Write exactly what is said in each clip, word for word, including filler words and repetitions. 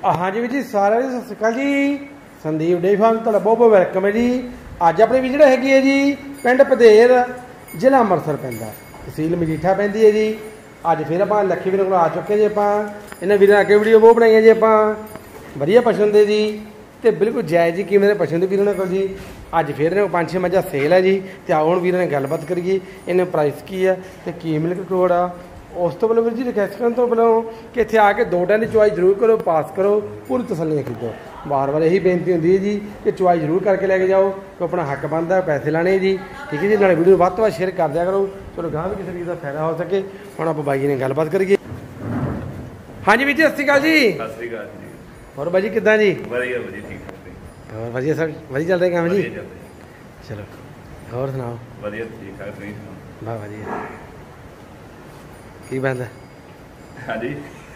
हाँ जी जी सारे सत श्री अकाल जी। संदीप डेयरी फार्म तुहाडा बहुत बहुत वेलकम है जी। अज अपनी विजिट हैगी है जी पिंड पधेर जिला अमृतसर पैंदा तहसील मजीठा पैंदी है जी। अज फिर आप लक्खी वीर को आ चुके जी। आप इन्हें वीर अगे वीडियो बहुत बनाई जी। आप वधिया पशु होंदे जी तो बिल्कुल जायज़ जी कीमत पशु होंदे वीरों को जी। अज फिर ने पांच छे मझां सेल है जी। तो आओ वीर ने गलबात करिए इन्हें प्राइस की है तो की मिल्क कोड आ। उस तो पहले वीर जी रिक्वेस्ट करने तो पहले कि इतने आके दो टाइम की चुवाई जरूर करो, पास करो, पूरी तसल्ली खरीदो। बार बार यही बेनती होती है जी कि चुवाई जरूर करके लैके जाओ तो अपना हक बनता है पैसे लाने जी। ठीक है जी। नाले वीडियो वध तो वध शेयर कर दिया करो। चलो गांह भी किसी चीज़ का फायदा हो सके। हम आप बाई ने गलबात करिए। हाँ जी वीर जी सत श्री अकाल जी। सत श्री अकाल जी। और भाजी किदा जी? वधिया वधिया ठीक ठाक। और वधिया सब वधिया चल रहे काम जी। चलो और सुनाओ? वधिया ठीक ठाक तुसीं सुनाओ? वाह वधिया की बनदा? हाँ जी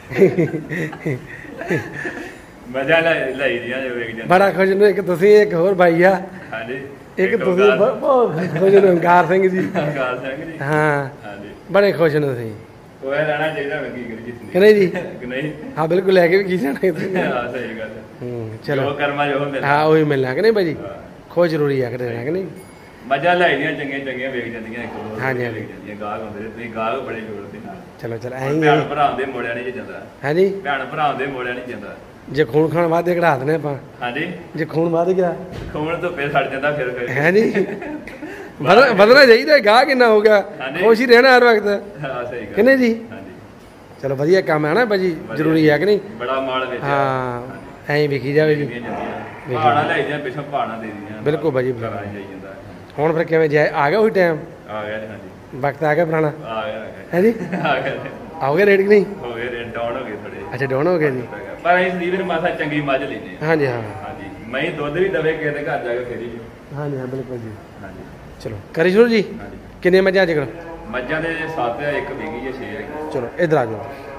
मजा लाई दियां जो वेख जांदे बड़ा खुश ने। एक तुसीं एक होर भाई आ। हाँ जी एक तुसीं बहुत खुश ने ओंकार सिंह जी। ओंकार सिंह जी हाँ हाँ जी बड़े खुश ने तुसीं। ओए रहना चाहिए मैं की करी जितनी कि नहीं जी? कि नहीं? हाँ बिल्कुल लैके भी की जाना है। हां सही गल है। हम्म चलो जो कर्मा जो मिलना। हाँ वही मिलना कि नहीं भाई जी? खुश जरूरी है कि नहीं? मजा लाई दियां चंगे चंगे वेख जांदियां एक दो। हाँ जी वेख जांदियां गाहक हुंदे तुसीं गाहक बड़े जोड़दे नाल। चलो चलो ऐ भैन भरा दे मोड़िया नहीं ਜਾਂਦਾ। हाँ जी भैन भरा दे मोड़िया नहीं ਜਾਂਦਾ। जे खून खान वादे कढ़ा देने ਆਪਾਂ। हाँ जी जे खून वाद गया खून तो पे सड़ ਜਾਂਦਾ फिर फिर है जी। बदलना चाहिए गाह किन्ना हो गया खुश ही रहना हर वक्त। हां सही गल कि नहीं जी? हाँ जी चलो वधिया काम है ना भाजी जरूरी है कि नहीं? बड़ा माल बेचा। हाँ ऐं विखी जाए जी। पहाड़ा ले जाए पिछों पहाड़ा दे दियां। बिल्कुल भाजी घर आ जाई ਜਾਂਦਾ। ਹੁਣ ਫਿਰ ਕਿਵੇਂ ਜਾਏ ਆ ਗਿਆ ਉਹੀ ਟਾਈਮ आ गया हाँ जी ਵਕਤ ਆ ਗਿਆ ਪੁਰਾਣਾ आ गया ਹੈ ਜੀ? आ गया ਆਓਗੇ ਰੇਟ ਕਿ ਨਹੀਂ? हो गए रेट डाउन हो गए थोड़े। ਅੱਛਾ ਡਾਊਨ ਹੋ ਗਏ ਜੀ। पर ਅਸੀਂ ਸੰਦੀਪ ਨੇ ਮਾਸਾ ਚੰਗੀ ਮੱਝ ਲੈਨੇ। हाँ जी हाँ हाँ जी मैं ਦੁੱਧ ਵੀ ਦਵੇ ਕਿਸੇ ਦੇ ਘਰ ਜਾ ਕੇ ਫੇਰੀ। हाँ जी हाँ बिल्कुल जी। हाँ जी ਚਲੋ ਕਰੀ ਸ਼ੁਰੂ ਜੀ। हाँ जी ਕਿੰਨੇ ਮੱਝਾਂ ਅੱਜ ਕੱਲ੍ਹ? ਮੱਝਾਂ ਦੇ ਸੱਤ ਆ ਇੱਕ ਵਿਕੀ ਹੈ ਛੇ ਹੈ। ਚਲੋ ਇਧਰ ਆ ਜਾਓ।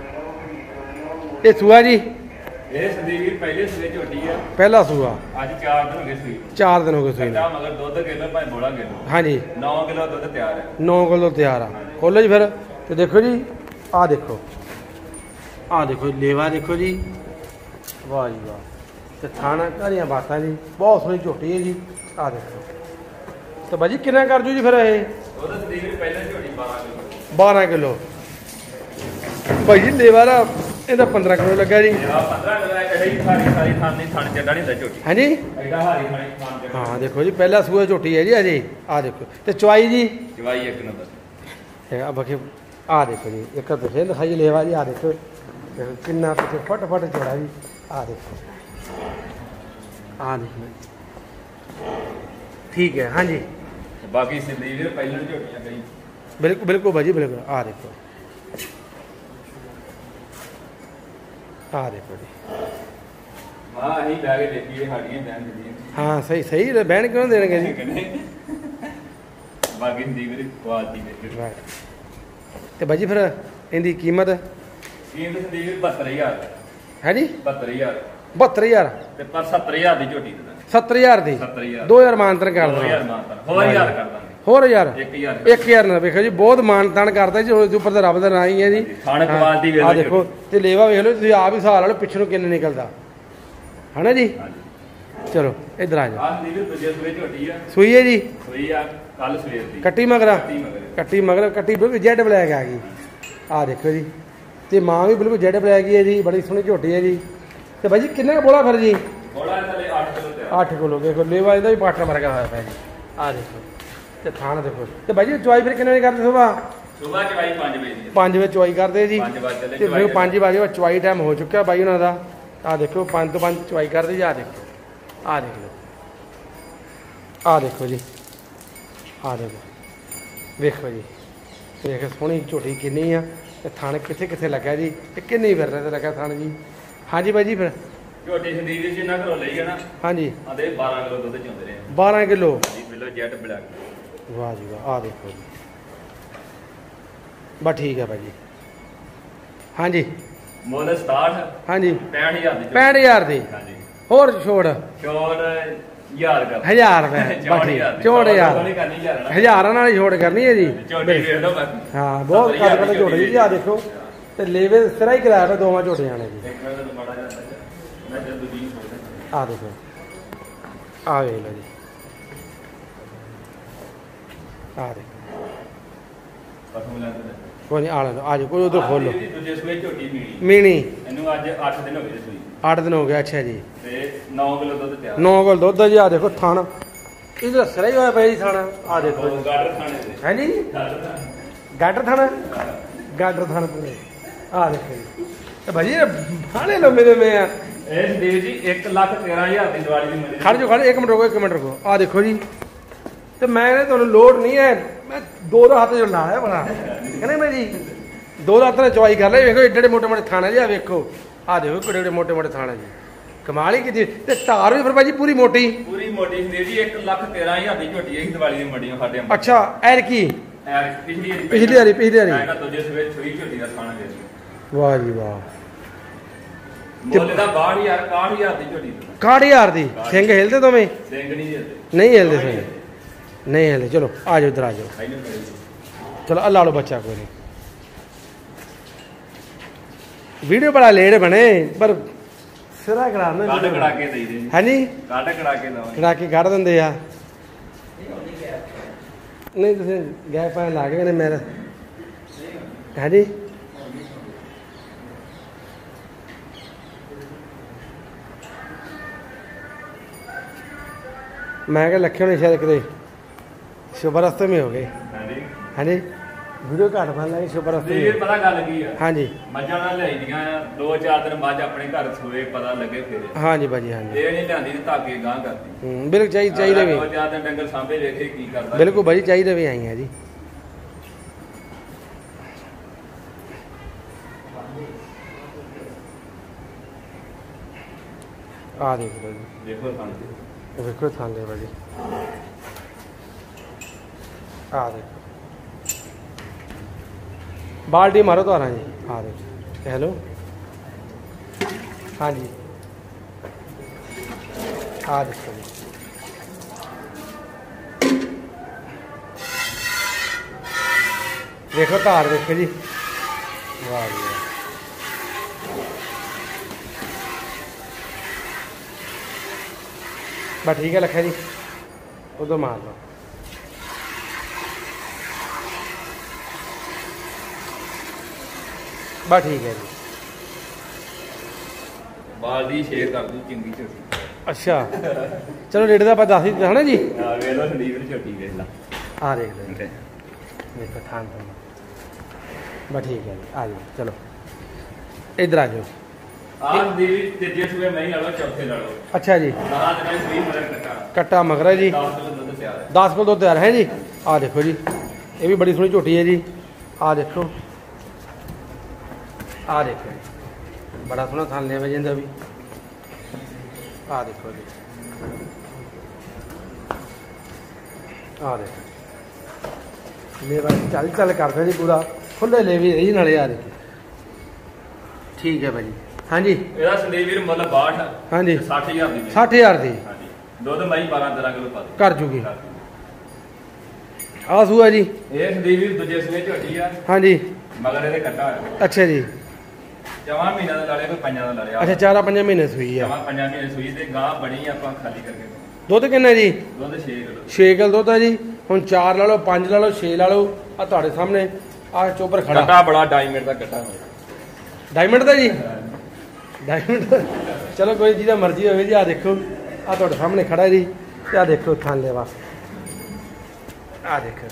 ਇਹ ਸੂਆ ਜੀ ਇਹ ਸੰਦੀਪ ਵੀਰ ਪਹਿਲੇ ਸੂਏ ਝੋਟੀ ਆ। ਪਹਿਲਾ ਸੂਆ ਅੱਜ ਚਾਰ ਦਿਨ ਹੋ ਗਏ ਸੂਈ। ਚਾਰ ਦਿਨ ਹੋ ਗਏ ਸੂਈ ਨੂੰ। ਕੱਚਾ ਮਗਰ ਦੁੱਧ ਕਿਲੋ ਭਾਵੇਂ ਬੋਲਾ ਕਿਲੋ। हाँ जी नौ किलो ਦੁੱਧ ਤਿਆਰ ਹੈ। नौ किलो तैयार आ। खोलो जी फिर तो देखो जी आ देखो आ देखो लेवा देखो जी। वाह जी वाह तो थाना घरिया बातां जी बहुत सोहनी झोटी है जी। आ देखो तो भाजी कितना कर जू जी फिर ये? ਉਹਦਾ ਸੰਦੀਪ ਵੀਰ ਪਹਿਲੇ ਝੋਟੀ ਬਾਰਾਂ ਕਿਲੋ। बारह किलो भाई जी लेवा रा ਇਹਦਾ पंद्रह किलो लगा जी। ਆ ਪੰਦਰਾਂ ਕਿਲੋ ਹੈ ਕਹੀ ਸਾਰੀ सारी ਥਾਂ ਨਹੀਂ ਥਣ ਚੱਡਾ ਨਹੀਂ ਹੁੰਦਾ ਝੋਟੀ। हाँ जी ਐਡਾ ਹਾਰੀ ਖਾਣੀ ਥਾਂ ਚੱਡਾ। हाँ देखो जी पहला सूआ झोटी है जी अजे। आ देखो तो चवाई जी ਜਵਾਈ ਇੱਕ ਨੰਬਰ। है बाकी आ देखो जी एक तो फिर दिखाइए लेवा जी। आ देखो देखो किन्ना पीछे फट फट चौड़ा जी। आ देखो आ देखो ठीक है। हाँ जी ਬਾਕੀ ਸੰਦੀਪ ਵੀਰ ਪਹਿਲੇ ਝੋਟੀਆਂ ਕਈ। बिल्कुल बिल्कुल भाजी बिल्कुल। आ देखो आ देखो जी। ਮਾਂ ਅਸੀਂ ਬੈ ਕੇ ਦੇਖੀਏ ਸਾਡੀਆਂ ਬੈਨ ਦਿੰਦੀਆਂ। हाँ सही सही बहन क्यों देंगे जी? ਬਾਕੀ ਸੰਦੀਪ ਵੀਰ ਕੁਆਲਿਟੀ ਦੇ। राइट तो भाजी फिर इनकी कीमत ਕੀਮਤ ਸੰਦੀਪ ਵੀਰ ਬਹੱਤਰ ਹਜ਼ਾਰ है जी? ਬਹੱਤਰ ਹਜ਼ਾਰ बहत्तर हजार ਤੇ ਪਰ ਸੱਤਰ ਹਜ਼ਾਰ ਦੀ ਝੋਟੀ ਦੇ सत्तर हजार दी सत्तर हजार दो हजार मानतन कर ਦੋ दो ਹਜ਼ਾਰ ਮਾਨਤਾ ਹੋਰ ਹਜ਼ਾਰ ਕਰ ਦਾਂਗੇ। होर हजार ਇੱਕ ਹਜ਼ਾਰ एक हजार ना देखो जी बहुत मानतान करता जी। उसके ऊपर तो रब का ना ही है जी। ਖਾਣੇ ਕੁਆਲਿਟੀ ਵੇਖ आ ਲਓ देखो तो लेवा वेख लो तुम आप ही हिसाब ला लो पिछड़ों किन्ने निकलता है ना जी। ਹਾਂਜੀ चलो इधर आ जाओ। ਆਹ ਸੰਦੀਪ ਵੀਰ ਦੂਜੇ ਸੂਏ ਝੋਟੀ ਆ। सुई है जी ਸੂਈ ਆ ਕੱਲ ਸਵੇਰ ਦੀ। कट्टी मगरा ਕੱਟੀ ਮਗਰ कट्टी मगर कट्टी बिल्कुल जेड ब्लैक आ गई। आ देखो जी तो माँ भी बिल्कुल जेड ब्लैक ही है जी। बड़ी सोहनी झोटी है जी। तो भाई जी किन्ने बोला फिर जी? ਥੋੜਾ ਥੱਲੇ ਅੱਠ ਕਿਲੋ ਤੇ अठ किलो देखो लेवा ਇਹਦਾ भी पाटन वर्गा होया पिया जी। आ देखो ਤੇ थान देखो तो भाई जी चवाई फिर किन्ने करते सुबह? ਸੁਬਾਹ ਚਵਾਈ ਪੰਜ ਵਜੇ ਦੀ। पाँच बजे चवाई करते जी। ਪੰਜ ਵਜੇ ਚੱਲੇ ਤੇ ਫਿਰ पाँच बजे चवाई टाइम हो चुका भाई उन्होंने का। आ देखो पाँच तो पाँच चवाई करते जी। आ देखो आ देख लो आ देखो जी। आ देखो देखो जी देख सोहनी झोटी किन्नी आ ते थान कित्थे कित्थे लगा जी ते किन्नी फिर लगा थान जी। हाँ जी भाई जी फिर ਝੋਟੀ संदीप जी जिन्ना घरों ਲਈ ਜਾਣਾ। हाँ जी ਆਦੇ ਬਾਰਾਂ ਕਿਲੋ ਦੁੱਧ ਚੋਂਦੇ ਰਹੇ। बारह किलो ਜੀ ਬਿਲੋ ਜੈਟ ਬਲੈਕ। वाह जी वाह। आ देखो जी बस ठीक है भाई जी। हाँ जी ਮੁੱਲ ਸਤਾਹਠ हाँ जी ਪੈਂਹਠ ਹਜ਼ਾਰ ਦੀ। पैंठ हजार दी ਹਾਂਜੀ होर छोड़ ਚੌੜ ਹਜ਼ਾਰ ਕਰ। हजार रुपए बस ठीक चौड़ हजार हजारां नाल ही छोड़ करनी है जी। ਝੋਟੀ ਵੇਖ ਲਓ ਬਸ। हाँ बहुत कद कद झोटे जी। आ देखो ते लेवे सिरा ही कराया दोवां झोटियां ने जी। ਮੈਂ ਜਦ ਦੂਜੀ ਸੋਚਦਾ ਆ ਦੇਖੋ ਆ ਵੇਖ ਲਓ ਜੀ ਆ ਦੇਖੋ ਪਸ਼ੂ ਲੈਂਦੇ ਨੇ ਕੋਈ ਨਹੀਂ ਆ ਲਓ ਆ ਜਾਓ ਕੋਈ ਉਧਰ ਖੋਲੋ ਦੂਜੇ ਸੂਏ ਝੋਟੀ ਮੀਣੀ ਮੀਣੀ ਇਹਨੂੰ ਅੱਜ ਅੱਠ ਦਿਨ ਹੋ ਗਏ ਸੂਈ ਅੱਠ ਦਿਨ ਹੋ ਗਏ ਅੱਛਾ ਜੀ ਤੇ ਨੌ ਕਿਲੋ ਦੁੱਧ ਤਿਆਰ ਨੌ ਕਿਲੋ ਦੁੱਧ ਆ ਜੀ ਆ ਦੇਖੋ ਥਣ ਇਹਦਾ ਸਰਾ ਹੀ ਹੋਇਆ ਪਿਆ ਜੀ ਥਣ ਆ ਦੇਖੋ ਜੀ ਗਾਡਰ ਖਾਣੇ ਦੇ ਹੈ ਜੀ ਗਾਡਰ ਥਣ ਗਾਡਰ ਥਣ ਪੂਰੇ ਆ ਦੇਖੋ ਜੀ ਤੇ ਭਾਜੀ ਬਾਲੇ ਲੰਮੇ ਦੇ ਮੈਂ ਆ ਇਹ ਦੇਵ ਜੀ ਇੱਕ ਲੱਖ ਤੇਰਾਂ ਹਜ਼ਾਰ ਦੀ ਦੀਵਾਲੀ ਦੀ ਮੰਡੀ ਖੜ ਜੋ ਖੜ ਇੱਕ ਮਿੰਟ ਰੁਕੋ ਇੱਕ ਮਿੰਟ ਰੁਕੋ ਆ ਦੇਖੋ ਜੀ ਤੇ ਮੈਂ ਨੇ ਤੁਹਾਨੂੰ ਲੋਡ ਨਹੀਂ ਹੈ ਮੈਂ ਦੋ ਦਾ ਹੱਥ ਜੋ ਲਾਇਆ ਬੜਾ ਕਹਿੰਦੇ ਮੈਂ ਜੀ ਦੋ ਦਾ ਹੱਥ ਨਾਲ ਚਵਾਈ ਕਰ ਲਈ ਵੇਖੋ ਏਡੇ ਏਡੇ ਮੋਟੇ ਮੋਟੇ ਥਾਣਾ ਜੀ ਆ ਵੇਖੋ ਆ ਦੇਖੋ ਕਿਹੜੇ ਕਿਹੜੇ ਮੋਟੇ ਮੋਟੇ ਥਾਣਾ ਜੀ ਕਮਾਲ ਹੀ ਕੀਤੀ ਤੇ ਧਾਰ ਵੀ ਫਿਰ ਭਾਜੀ ਪੂਰੀ ਮੋਟੀ ਪੂਰੀ ਮੋਟੀ ਸੰਦੀਪ ਜੀ ਇੱਕ ਲੱਖ ਤੇਰਾਂ ਹਜ਼ਾਰ ਦੀ ਝੋਟੀ ਹੈ ਦੀਵਾਲੀ ਦੀ ਮੰਡੀਆਂ ਸਾਡੇ ਅੱਛਾ ਐਰ ਕੀ ਐਰ ਪਿਛਲੀ ਵਾਰੀ ਪਿਛਲੀ ਵਾਰੀ ਪਿਛਲੀ ਵਾਰੀ ਮੈਂ ਦੂਜੇ ਸਵੇਰ ਛੁਰੀ ਝੋਟੀ ਦਾ ਖਾਣਾ ਦੇ ਵਾਹ ਜੀ ਵਾਹ ਮੁੱਲ ਦਾ ਬਾਹਠ ਹਜ਼ਾਰ ਇਕਾਹਠ ਹਜ਼ਾਰ ਦੀ ਝੋਟੀ ਦਾ ਇਕਾਹਠ ਹਜ਼ਾਰ ਦੀ ਸਿੰਘ ਹਿਲਦੇ ਦੋਵੇਂ ਸਿੰਘ ਨਹੀਂ ਹਿਲਦੇ ਨਹੀਂ ਹਿਲਦੇ ਸਿੰਘ ਨਹੀਂ ਹਿਲਦੇ ਚਲੋ ਆ ਜਾਓ ਇੱਧਰ ਆ ਜਾਓ ਇਹਨੂੰ ਕਰੀ ਚਲੋ ਆ ਲਾ ਲਓ ਬੱਚਾ ਕੋਈ ਨਹੀਂ ਵੀਡੀਓ ਬੜਾ ਲੇਟ ਬਣੇ ਪਰ ਸਿਰਾ ਕਰਾਣਾ ਕੱਢ ਕੜਾ ਕੇ ਦੇਈ ਦੇ ਜੀ ਹਾਂਜੀ ਕੱਢ ਕੜਾ ਕੇ ਲਾਵਾਂਗੇ ਕੜਾ ਕੇ ਕੱਢ ਦਿੰਦੇ ਆ ਨਹੀਂ ਤੁਸੀਂ ਗੈਪ ਪਾ ਲਾ ਕੇ ਨੇ ਮੇਰਾ ਹਾਂਜੀ ਮੈਂ ਕਿਹਾ ਲੱਖੇ ਹੋਣੇ ਸ਼ਾਇਦ ਕਿਤੇ ਸ਼ੁਭ ਰਸਤੇ ਮੇ ਹੋ ਗਏ ਹਾਂਜੀ ਹਾਂਜੀ ਵੀਡੀਓ ਘੱਟ ਬਣ ਲੱਗੀ ਸ਼ੁਭ ਰਸਤੇ ਤੇ ਫਿਰ ਪਤਾ ਗੱਲ ਕੀ ਆ ਹਾਂਜੀ ਮੱਝਾਂ ਨਾਲ ਲਿਆਈਆਂ ਆ ਦੋ ਚਾਰ ਦਿਨ ਮੱਝ ਆਪਣੇ ਘਰ ਸੋਏ ਪਤਾ ਲੱਗੇ ਫਿਰ ਹਾਂਜੀ ਭਾਜੀ ਹਾਂਜੀ ਇਹ ਨਹੀਂ ਲਿਆਂਦੀ ਤੇ ਧਾਗੇ ਗਾਂ ਕਰਦੀ ਹੂੰ ਬਿਲਕੁਲ ਚਾਹੀ ਚਾਹੀਦੇ ਵੀ ਦੋ ਚਾਰ ਦਿਨ ਡੰਗਰ ਸਾਂਭੇ ਵੇਖੇ ਕੀ ਕਰਦਾ ਬਿਲਕੁਲ ਭਾਜੀ ਚਾਹੀਦੇ ਵੀ ਆਈ ਆ ਜੀ ਆ ਦੇਖੋ ਜੀ ਦੇਖੋ ਸਾਨੂੰ ਵੇਖੋ ਥਾਂਦੇ ਭਾਜੀ ਆ ਦੇਖੋ ਬਾਲਟੀ ਮਾਰੋ ਤੁਹਾਰਾ ਜੀ ਆ ਦੇਖੋ ਹੈਲੋ ਹਾਂਜੀ ਆ ਦੇਖੋ ਜੀ ਦੇਖੋ ਧਾਰ ਦੇਖੋ ਜੀ ਵਾਹ ਜੀ ਵਾਹ ਬਸ ਠੀਕ ਹੈ ਲੱਖਾ ਜੀ ਉਦੋਂ ਮਾਰ ਲਓ ਬਸ ਠੀਕ ਹੈ ਜੀ ਬਾਲਦੀ ਸ਼ੇਅਰ ਕਰ ਦੂ ਚੰਗੀ ਝੋਟੀ ਅੱਛਾ ਚਲੋ ਰੇਟ ਦਾ ਆਪਾਂ ਦੱਸ ਹੀ ਦਿੱਤਾ ਨਾ ਜੀ ਆ ਵੇਖ ਲਓ ਸੰਦੀਪ ਦੀ ਝੋਟੀ ਵੇਖ ਲਾ ਆ ਦੇਖ ਲਓ ਜੀ। ਦੇਖੋ ਥਾਂ ਥਾਂ ਬਸ ਠੀਕ ਹੈ ਜੀ ਆ ਜਾਓ ਚਲੋ ਇੱਧਰ ਆ ਜਾਓ ਆਹ ਸੰਦੀਪ ਤੇ ਜੇ ਸੂਏ ਨਹੀਂ ਲੜੋ ਚੌਥੇ ਲੜੋ ਅੱਛਾ ਜੀ ਦਹਾਂ ਦਿਨਾਂ ਸੂਈ ਮਗਰ ਕੱਟਾ ਕੱਟਾ ਮਗਰਾ ਜੀ ਦਸ ਕਿਲੋ ਦੁੱਧ ਤਿਆਰ ਹੈ ਦਸ ਕਿਲੋ ਦੁੱਧ ਤਿਆਰ ਹੈ ਜੀ ਆ ਦੇਖੋ ਜੀ ਇਹ ਵੀ ਬੜੀ ਸੋਹਣੀ ਝੋਟੀ ਹੈ ਜੀ ਆ ਦੇਖੋ ਆ ਦੇਖੋ ਜੀ ਬੜਾ ਸੋਹਣਾ ਥਾਂ ਲਿਆ ਵਜੇ ਦਾ ਵੀ ਆ ਦੇਖੋ ਜੀ ਆ ਦੇਖੋ ਮੇਰਾ ਚੱਲ ਚੱਲ ਕਰਦਾ ਜੀ ਪੂਰਾ ਖੁੱਲੇ ਲੈ ਵੀ ਰਹੀ ਨਾਲੇ ਆ ਦੇਖੋ ਠੀਕ ਹੈ ਭਾਜੀ ਹਾਂਜੀ ਇਹਦਾ ਸੰਦੀਪ ਵੀਰ ਮੁੱਲ ਬਾਹਠ ਹਾਂਜੀ ਸੱਠ ਹਜ਼ਾਰ ਦੀ ਸੱਠ ਹਜ਼ਾਰ ਦੀ ਹਾਂਜੀ ਦੁੱਧ ਮਈ ਬਾਰਾਂ ਤੇਰਾਂ ਕਿਲੋ ਪਾ ਦੇ ਕਰ ਜੂਗੀ ਆ ਸੂਆ ਜੀ ਇਹ ਸੰਦੀਪ ਵੀਰ ਦੂਜੇ ਸੂਏ ਝੋਟੀ ਆ ਹਾਂਜੀ ਮਗਰ ਇਹਦੇ ਕੱਟਾ ਹੋਇਆ ਅੱਛਾ ਜੀ ਜਮਾਂ ਮਹੀਨਾ ਦਾ ਲੜਿਆ ਕੋਈ ਪੰਜਾਂ ਦਾ ਲੜਿਆ ਅੱਛਾ ਚਾਰਾਂ ਪੰਜਾਂ ਮਹੀਨੇ ਸੂਈ ਆ ਜਮਾਂ ਪੰਜਾਂ ਮਹੀਨੇ ਸੂਈ ਤੇ ਗਾਂ ਬਣੀ ਆਪਾਂ ਖਾਲੀ ਕਰਕੇ ਦੁੱਧ ਕਿੰਨਾ ਜੀ ਦੁੱਧ ਛੇ ਕਿਲੋ ਛੇ ਕਿਲੋ ਦੁੱਧ ਆ ਜੀ ਹੁਣ ਚਾਰ ਲਾ ਲਓ ਪੰਜ ਲਾ ਲਓ ਛੇ ਲਾ ਲਓ ਆ ਤੁਹਾਡੇ ਸਾਹਮਣੇ ਆ ਚੋਪਰ ਖੜਾ ਕੱਟਾ ਬੜਾ ਡਾਇਮੰਡ ਦਾ ਕੱਟਾ ਹੋਇਆ ਡਾਇਮੰਡ ਦਾ ਜੀ ਡਾਇਮੰਡ ਦਾ ਚਲੋ ਕੋਈ ਜਿਹਦਾ ਮਰਜ਼ੀ ਹੋਵੇ ਜੀ ਆ ਦੇਖੋ ਆ ਤੁਹਾਡੇ ਸਾਹਮਣੇ ਖੜਾ ਜੀ ਤੇ ਆ ਦੇਖੋ ਥਾਂ ਲੈਵਾ ਆ ਦੇਖੋ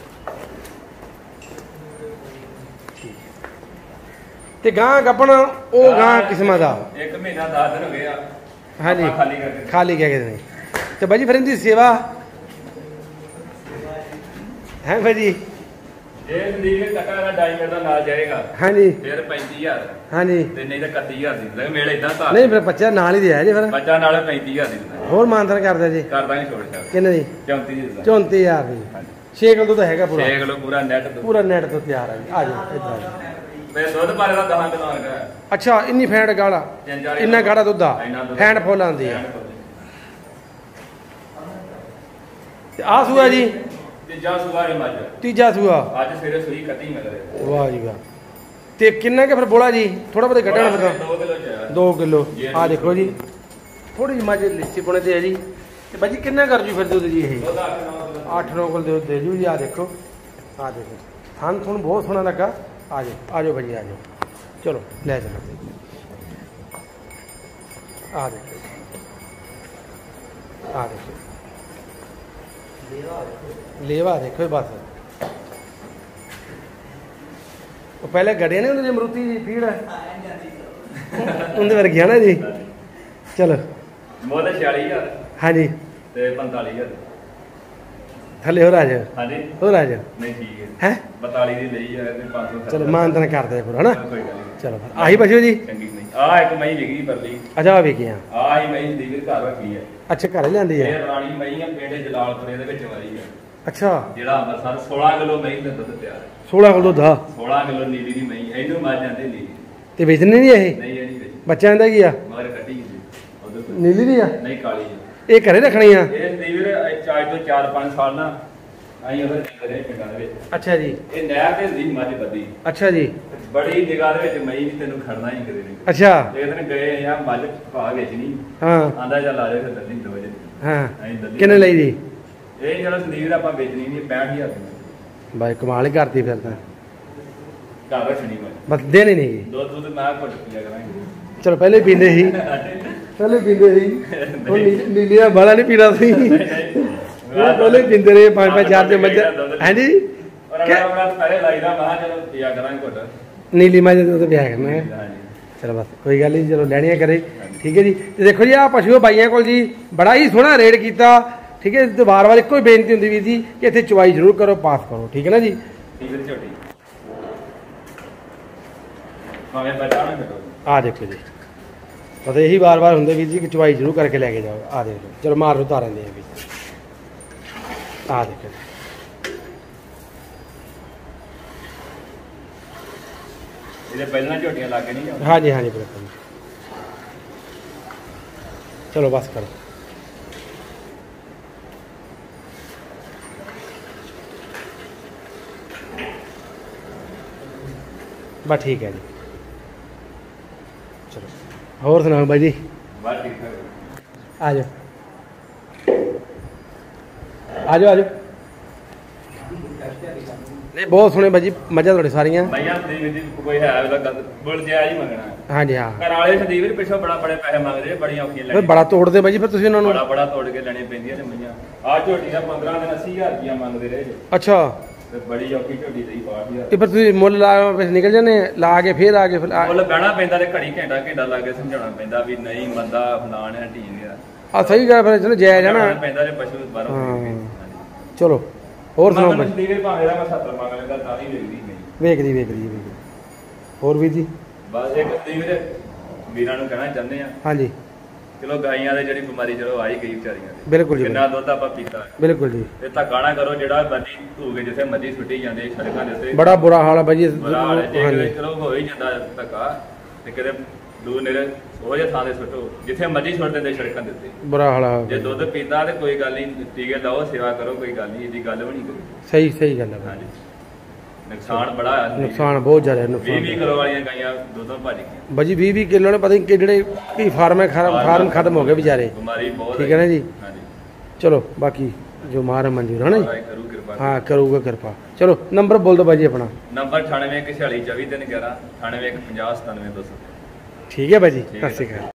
ਤੇ ਗਾਂ ਗੱਪਣ ਉਹ ਗਾਂ ਕਿਸਮਾਂ ਦਾ ਇੱਕ ਮਹੀਨਾ ਦਸ ਦਿਨ ਹੋ ਗਏ ਆ ਹਾਂਜੀ ਆਪਾਂ ਖਾਲੀ ਕਰਕੇ ਖਾਲੀ ਕਹਿ ਕੇ ਨਹੀਂ ਤੇ ਬਾਜੀ ਫਿਰ ਇਹਦੀ ਸੇਵਾ ਹੈ ਭਾਜੀ ਜੇ ਸੰਦੀਪ ਕੱਟਾ ਦਾ ਡਾਇਮੰਡ ਦਾ ਨਾਲ ਜਾਏਗਾ ਹਾਂਜੀ ਫਿਰ ਪੈਂਤੀ ਹਜ਼ਾਰ ਹਾਂਜੀ ਤੇ ਨਹੀਂ ਤਾਂ ਇਕੱਤੀ ਹਜ਼ਾਰ ਦੀ ਲੈ ਮੇਲੇ ਇਦਾਂ ਤਾਂ ਨਹੀਂ ਫਿਰ ਬੱਚਾ ਨਾਲ ਹੀ ਦਿਆ ਜੀ ਫਿਰ ਬੱਚਾ ਨਾਲ ਪੈਂਤੀ ਹਜ਼ਾਰ ਦੀ ਦਿੰਦਾ ਹੋਰ ਮਾਨਤਨ ਕਰਦਾ ਜੀ ਕਰ ਦਾਂਗੇ ਛੋੜ ਛਾੜ ਕਿੰਨੇ ਜੀ ਚੌਂਤੀ ਦੀ ਦਿੰਦਾ ਚੌਂਤੀ ਹਜ਼ਾਰ ਦੀ ਛੇ ਕਿਲੋ ਤਾਂ ਹੈਗਾ ਪੂਰਾ ਛੇ ਕਿਲੋ ਪੂਰਾ ਨੈਟ ਦੁੱਧ ਪੂਰਾ ਨੈਟ ਤੋਂ ਤਿਆਰ ਹੈ ਜੀ ਆ ਜਾਓ ਇੱਧਰ ਆ ਜਾਓ। ਮੈਂ ਦੁੱਧ ਬਾਰੇ ਦਾ ਦਹਾਂ ਕਿਲੋ ਹੈਗਾ ਅੱਛਾ ਇੰਨੀ ਫੈਂਟ ਗਾਲਾ ਤਿੰਨ ਚਾਰ ਇੰਨਾ ਗਾੜਾ ਦੁੱਧ ਆ ਇੰਨਾ ਦੁੱਧ। ਫੈਂਟ ਫੁੱਲ ਆਉਂਦੀ ਆ ਫੈਂਟ ਫੁੱਲ। ਤੇ ਆ ਸੂਆ ਜੀ ਤੇ ਜਾ ਸੁਆਰੇ ਮੱਝ ਤੀਜਾ ਸੂਆ ਅੱਜ ਸਵੇਰੇ ਸੂਈ ਕੱਟੀ ਮਿਲ ਵਾਹ ਜੀ ਵਾਹ ਤੇ ਕਿੰਨਾ ਕੇ ਫਿਰ ਬੋਲਾ ਜੀ ਥੋੜਾ ਬਹੁਤਾ ਘਟਣਾ ਫਿਰ ਦੋ ਕਿਲੋ ਚਾਹੀਦਾ ਦੋ ਕਿਲੋ ਆ ਦੇਖੋ ਜੀ ਥੋੜੀ ਜਿਹੀ ਮੱਝ ਲਿੱਸੀ ਪੁਣੇ ਤੇ ਹੈ ਜੀ। ਤੇ ਬਾਜੀ ਕਿੰਨਾ ਕਰ ਜੂ ਫਿਰ ਦੁੱਧ ਜੀ ਇਹ? ਉਹਦਾ ਅੱਠ ਨੌ ਅੱਠ ਨੌ ਕਿਲੋ ਦੁੱਧ ਦੇ ਜੂ ਜੀ। ਆ ਦੇਖੋ, ਆ ਦੇਖੋ ਥਣ ਤੁਹਾਨੂੰ ਬਹੁਤ ਸੋਹਣਾ ਲੱਗਾ। ਆ ਜਾਓ ਆ ਜਾਓ ਭਾਜੀ, ਆ ਜਾਓ, ਚਲੋ ਲੈ ਚਲੋ। ਆ ਦੇਖੋ, ਆ ਦੇਖੋ ਲੇਵਾ ਦੇਖੋ ਬਸ। ਉਹ ਪਹਿਲੇ ਗੜੇ ਨੇ ਉਹਦੇ ਮਰੂਤੀ ਜੀ ਫੀਡ ਉਹਦੇ ਵਰਗੀਆਂ ਨਾ ਜੀ। ਚਲੋ ਮੁੱਲ ਛਿਆਲੀ ਹਜ਼ਾਰ ਹਾਂਜੀ ਤੇ ਪੰਤਾਲੀ ਹਜ਼ਾਰ ਥੱਲੇ ਹੋ ਰਾਜ। ਹਾਂਜੀ ਹੋ ਰਾਜ ਨਹੀਂ ਠੀਕ ਹੈ ਹੈ ਬਤਾਲੀ ਦੀ ਲਈ ਹੈ ਤੇ ਪੰਜ ਸੌ ਚਲੋ ਮਾਨਤਨ ਕਰਦੇ ਫਿਰ ਹਨਾ। ਕੋਈ ਗੱਲ ਨਹੀਂ। ਚਲੋ ਫਿਰ ਆਹੀ ਪਸ਼ੂ ਜੀ। ਚੰਗੀ ਨਹੀਂ ਆ ਇੱਕ ਮਈ ਵਿਕੀ ਪਰਲੀ। ਅੱਛਾ ਆ ਵੇਖੀਆਂ। ਆ ਹੀ ਮਈ ਦੀ ਘਰ ਰੱਖੀ ਹੈ। ਅੱਛਾ ਘਰੇ ਲਿਆਂਦੀ ਇਹ ਹੈ। ਰਾਣੀ ਮਈ ਆ ਪਿੰਡ ਜਲਾਲਪੁਰੇ ਦੇ ਵਿੱਚ ਵਾਲੀ ਹੈ। ਅੱਛਾ ਜਿਹੜਾ ਅੰਮ੍ਰਿਤਸਰ ਸੋਲਾਂ ਕਿਲੋ ਮਈ ਦਾ ਦੁੱਧ ਤਿਆਰ ਹੈ। ਸੋਲਾਂ ਕਿਲੋ ਦੁੱਧ ਆ। ਸੋਲਾਂ ਕਿਲੋ ਨੀਲੀ ਦੀ ਮਈ ਇਹਨੂੰ ਮੱਝ ਜਾਂਦੇ ਨੀਲੀ ਤੇ ਵੇਚਣੀ ਨਹੀਂ ਇਹ? ਨਹੀਂ ਇਹ ਨਹੀਂ ਵੇਚੀ। ਬੱਚਿਆਂ ਦਾ ਕੀ ਆ? ਮਗਰ ਕੱਟੀ ਜੀ ਉਧਰ ਨੀਲੀ ਦੀ ਆ? ਨਹੀਂ ਕਾਲੀ ਹੈ। ਇਹ ਘਰੇ ਰੱਖਣੀ ਆ? ਇਹ ਨੀਵਰ ਚਾਰ ਤੋਂ ਚਾਰ ਪੰਜ ਸਾਲ ਨਾ ਆਈ ਉਹਦੇ ਕਰੇ ਪਿੰਡਾਂ ਦੇ ਵਿੱਚ। ਅੱਛਾ ਜੀ। ਇਹ ਨਹਿਰ ਤੇ ਹੁੰਦੀ ਮੱਝ ਬੱਦੀ। ਅੱਛਾ ਜੀ। ਬੜੀ ਨਿਗਾਹ ਦੇ ਵਿੱਚ ਮਈ ਵੀ ਤੈਨੂੰ ਖੜਨਾ ਹੀ ਕਦੇ ਨਹੀਂ। ਅੱਛਾ ਇਹ ਦਿਨ ਗਏ ਆ ਮੱਝ ਭਾ ਵੇਚਣੀ। ਹਾਂ ਆਂਦਾ ਚੱਲ ਆ ਜਾ ਫਿਰ ਦੱਲੀ ਦੋ ਜੇ ਹਾਂ ਅਸੀਂ ਦੱਲੀ ਕਿੰਨੇ ਲਈ ਜੀ? ਇਹ ਜਿਹੜਾ ਸੰਦੀਪ ਆਪਾਂ ਵੇਚਣੀ ਨਹੀਂ ਪੈਂਹਠ ਹਜ਼ਾਰ ਦੀ। ਬਾਈ ਕਮਾਲ ਹੀ ਕਰਤੀ ਫਿਰ ਤਾਂ। ਘਰ ਰੱਖਣੀ ਮੈਂ ਬਸ ਦੇਣੀ ਨਹੀਂ ਜੀ। ਦੁੱਧ ਦੁੱਧ ਮੈਂ ਘੁੱਟ ਪੀਆ ਕਰਾਂਗੇ। ਚਲੋ ਪਹਿਲੇ ਪੀਂਦੇ ਸੀ, ਪਹਿਲੇ ਪੀਂਦੇ ਸੀ। ਹੁਣ ਨੀਲੀ- ਨੀਲੀ ਦਾ ਬਾਲਾ ਨਹੀਂ ਪੀਣਾ ਸੀ। ਇਹ ਪਹਿਲੇ ਪੀਂਦੇ ਰਹੇ ਪੰਜ ਪੰਜ ਚਾਰ ਚਾਰ ਮੱਝਾਂ। ਹਾਂਜੀ ਔਰ ਆਪਣਾ ਪਹਿਲੇ ਲਾਈਦਾ ਮੈਂ ਚਲੋ ਪੀਆ ਕਰਾਂਗੇ ਘੁੱਟ। ਨੀਲੀ ਮੱਝ ਦਾ ਦੁੱਧ ਪਿਆ ਕਰਨਾ ਹੈ। ਹਾਂਜੀ ਚਲੋ ਬਸ ਕੋਈ ਗੱਲ ਨਹੀਂ, ਚਲੋ ਲੈਣੀਆਂ ਕਰੇ। ਠੀਕ ਹੈ ਜੀ। ਤੇ ਦੇਖੋ ਜੀ ਆਹ ਪਸ਼ੂ ਬਾਈਆਂ ਕੋਲ ਜੀ ਬੜਾ ਹੀ ਸੋਹਣਾ ਰੇਟ ਕੀਤਾ। ਠੀਕ ਹੈ। ਤੇ ਵਾਰ ਵਾਰ ਇੱਕੋ ਹੀ ਬੇਨਤੀ ਹੁੰਦੀ ਵੀ ਜੀ ਕਿ ਇੱਥੇ ਚੁਆਈ ਜ਼ਰੂਰ ਕਰੋ, ਪਾਸ ਕਰੋ। ਠੀਕ ਹੈ ਨਾ ਜੀ। ਨੀਵਰ ਝੋਟੀ ਭਾਵੇਂ ਬਚਾ ਨਾ ਕਰੋ। ਆ ਦੇਖੋ ਜੀ ਬਸ ਇਹੀ ਵਾਰ ਵਾਰ ਹੁੰਦੇ ਵੀ ਜੀ ਕਿ ਚੁਆਈ ਜ਼ਰੂਰ ਕਰਕੇ ਲੈ ਕੇ ਜਾਓ। ਆ ਦੇਖ ਲਓ, ਚਲੋ ਮਾਰ ਲਓ ਤਾਰਾਂ ਦੇ ਵੀ। ਆ ਦੇਖੋ ਜੀ। ਇਹਦੇ ਪਹਿਲਾਂ ਝੋਟੀਆਂ ਲੱਗ ਨਹੀਂ ਜਾਂਦੀਆਂ। ਹਾਂਜੀ ਹਾਂਜੀ ਬਿਲਕੁਲ। ਚਲੋ ਬਸ ਕਰੋ। ਬਸ ਠੀਕ ਹੈ ਜੀ। ਚਲੋ ਹੋਰ ਸੁਣਾਓ ਬਾਈ ਜੀ। ਬਸ ਠੀਕ ਠਾਕ। ਆ ਜਾਓ ਆ ਜਾਓ ਆ ਜਾਓ। ਨਹੀਂ ਬਹੁਤ ਸੋਹਣੇ ਬਾਜੀ ਮੱਝਾਂ ਤੁਹਾਡੇ ਸਾਰੀਆਂ। ਮਈਆਂ ਦੀ ਵੀ ਕੋਈ ਹੈ ਉਹਦਾ ਗੱਲ ਬੋਲ ਜਿਆ ਹੀ ਮੰਗਣਾ। ਹਾਂਜੀ ਹਾਂ। ਘਰ ਵਾਲੇ ਸੰਦੀਪ ਵੀ ਪਿੱਛੋਂ ਬੜਾ ਬੜੇ ਪੈਸੇ ਮੰਗਦੇ, ਬੜੀਆਂ ਔਖੀਆਂ ਫਿਰ ਲੈਣੀਆਂ। ਬੜਾ ਤੋੜਦੇ ਬਾਜੀ ਫਿਰ ਤੁਸੀਂ ਉਹਨਾਂ ਨੂੰ। ਬੜਾ ਬੜਾ ਤੋੜ ਕੇ ਲੈਣੇ ਪੈਂਦੀਆਂ ਨੇ ਮਈਆਂ। ਆਹ ਝੋਟੀ ਦਾ ਪੰਦਰਾਂ ਦਿਨ ਅੱਸੀ ਹਜ਼ਾਰ ਰੁਪਇਆ ਮੰਗਦੇ ਰਹੇ ਜੇ। ਅੱਛਾ ਤੇ ਬੜੀ ਔਖੀ ਝੋਟੀ ਲਈ ਬਾਹਠ ਹਜ਼ਾਰ। ਤੇ ਫਿਰ ਤੁਸੀਂ ਮੁੱਲ ਲਾ ਵਿੱਚ ਨਿਕਲ ਜਾਂਦੇ ਲਾ ਕੇ ਫਿਰ ਆ ਕੇ ਫਿਰ ਆ- ਮੁੱਲ ਬਹਿਣਾ ਪੈਂਦਾ ਤੇ ਘੜੀ ਘੰਟਾ ਘੰਟਾ ਲਾ ਕੇ ਸਮਝਾਉਣਾ ਪੈਂਦਾ ਵੀ ਨਹੀਂ ਮੰਦਾ ਫਲਾਣ ਹੈ ਢੀਨ ਆ। ਆ ਸਹੀ ਗੱਲ ਫਿਰ ਚਲੋ ਜਾਇਜ਼ ਹੈ ਨਾ। ਸਮਝਾਉਣਾ ਪੈਂਦਾ ਜੇ ਪਸ਼ੂ ਬਾਹਰੋਂ ਹਾਂ। ਖਰੀਦ ਕੇ। ਚਲੋ ਹੋਰ ਸੁਣਾਓ ਬਾਈ। ਸੰਦੀਪ ਵੀ ਭਾਵੇਂ ਦਾ ਮੈਂ ਸੱਤਰ ਮੰਗ ਲੈਂਦਾ ਤਾਂ ਹੀ ਵੇਚਦੀ ਨਹੀਂ। ਵੇਖਦੀ ਵੇਖਦੀ ਵੇਖਦੀ ਹੋਰ ਵੀਰ ਜੀ। ਬਸ ਇੱਕ ਸੰਦੀਪ ਦੇ ਵੀਰਾਂ ਨੂੰ ਕਹਿਣਾ ਚਾਹੁੰਦੇ ਆ ਹਾਂਜੀ ਚਲੋ ਗਾਈਆਂ ਦੇ ਜਿਹੜੀ ਬਿਮਾਰੀ ਚਲੋ ਆਈ ਗਈ ਵਿਚਾਰੀਆਂ ਦੀ। ਬਿਲਕੁਲ ਜੀ ਕਿੰਨਾ ਦੁੱਧ ਆਪਾਂ ਪੀਤਾ। ਬਿਲਕੁਲ ਜੀ। ਤੇ ਧੱਕਾ ਨਾ ਕਰੋ ਜਿਹੜਾ ਮਰਜੀ ਧੂਗੇ ਜਿੱਥੇ ਮਰਜੀ ਸੁੱਟੀ ਜਾਂਦੇ ਸੜਕਾਂ ਦੇ ਉੱਤੇ। ਬੜਾ ਬੁਰਾ ਹਾਲ ਹੈ ਬਾਜੀ। ਬੁਰਾ ਹਾਲ ਹੈ। ਜੇ ਕਿਤੇ ਹਾਂਜੀ ਚਲੋ ਹੋ ਹੀ ਜਾਂਦਾ ਧੱਕਾ ਤੇ ਕਿਤੇ ਦੂਰ ਨੇੜੇ ਉਹ ਜਿਹੇ ਥਾਂ ਦੇ ਸੁੱਟੋ ਜਿੱਥੇ ਮਰਜੀ ਸੁੱਟ ਦਿੰਦੇ ਸੜਕਾਂ ਦੇ ਉੱਤੇ। ਬੁਰਾ ਹਾਲ ਜੇ ਹੈ। ਦੁੱਧ ਪੀਤਾ ਤੇ ਕੋਈ ਗੱਲ ਨਹੀਂ, ਟੀਕੇ ਲਾਓ ਸੇਵਾ ਕਰੋ, ਕੋਈ ਗੱਲ ਨਹੀਂ, ਇਹਦੀ ਗੱਲ ਵੀ ਨਹੀਂ ਕਰੀ। ਸਹੀ ਸਹੀ ਗੱਲ ਹੈ ਬਾਈ। ਹਾਂਜੀ ਨੁਕਸਾਨ ਬੜਾ ਆ। ਨੁਕਸਾਨ ਬਹੁਤ ਜ਼ਿਆਦਾ ਹੈ, ਵੀਹ ਨੁਕਸਾਨ ਵੀਹ ਕਿਲੋ ਵਾਲੀਆਂ ਗਾਈਆਂ ਦੁੱਧੋਂ ਭੱਜ ਗਈਆਂ। ਬਾਜੀ ਵੀਹ ਵੀਹ ਕਿਲੋ ਨੇ ਪਤਾ ਨਹੀਂ ਕਿ ਜਿਹੜੇ ਕੀ ਫਾਰਮ ਹੈ ਫਾਰਮ ਖਤਮ ਹੋ ਗਏ ਵਿਚਾਰੇ। ਬਿਮਾਰੀ ਬਹੁਤ ਠੀਕ ਹੈ ਨਾ ਜੀ। ਹਾਂਜੀ ਚਲੋ ਬਾਕੀ ਜੋ ਮਾਰ ਮਨਜ਼ੂਰ ਹੈ ਨਾ ਜੀ। ਮਹਾਰਾਜ ਕਰੂ ਕਿਰਪਾ। ਹਾਂ ਕਰੂਗਾ ਕਿਰਪਾ। ਚਲੋ ਨੰਬਰ ਬੋਲ ਦਿਓ ਬਾਜੀ ਆਪਣਾ। ਨੰਬਰ ਅਠਾਨਵੇਂ ਇੱਕ ਛਿਆਲੀ ਚੌਵੀ ਤਿੰਨ ਗਿਆਰਾਂ ਅਠਾਨਵੇਂ ਇੱਕ ਪੰਜਾਹ ਸਤਾਨਵੇਂ ਦੋ ਸੌ। ਠੀਕ ਹੈ ਬਾਜੀ। ਠੀਕ ਹੈ। ਸਤਿ ਸ਼੍ਰੀ ਅਕਾਲ।